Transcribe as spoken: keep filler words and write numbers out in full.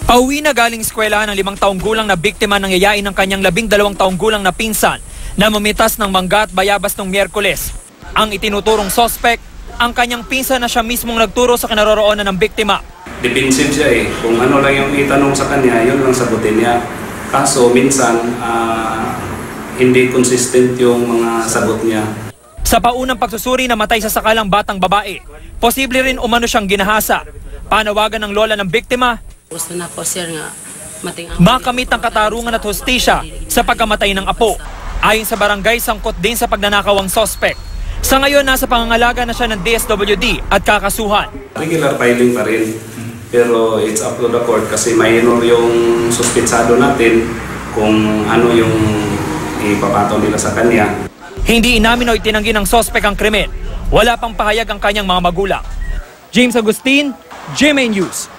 Pauwi na galing eskwelahan ng limang taong gulang na biktima ng yayain ng kanyang labing dalawang taong gulang na pinsan na mamitas ng mangga at bayabas noong Miyerkules. Ang itinuturong sospek, ang kanyang pinsan na siya mismong nagturo sa kinaroroonan ng biktima. Defensive siya eh. Kung ano lang yung itanong sa kanya, yun lang sagutin niya. Kaso minsan, uh, hindi consistent yung mga sagot niya. Sa paunang pagsusuri na matay sa sakalang batang babae, posible rin umano siyang ginahasa. Panawagan ng lola ng biktima, gusto na po sir nga mating makamit ang katarungan at hustisya sa pagkamatay ng apo. Ayon sa barangay, sangkot din sa pagnanakaw ang sospek. Sa ngayon, nasa pangangalaga na siya ng D S W D at kakasuhan. Regular filing pa rin, pero it's up to the court kasi minor yung suspitsado natin kung ano yung ipapataw nila sa kanya. Hindi inamin o itinanggi ng sospek ang krimen. Wala pang pahayag ang kanyang mga magulang. James Agustin, G M A News.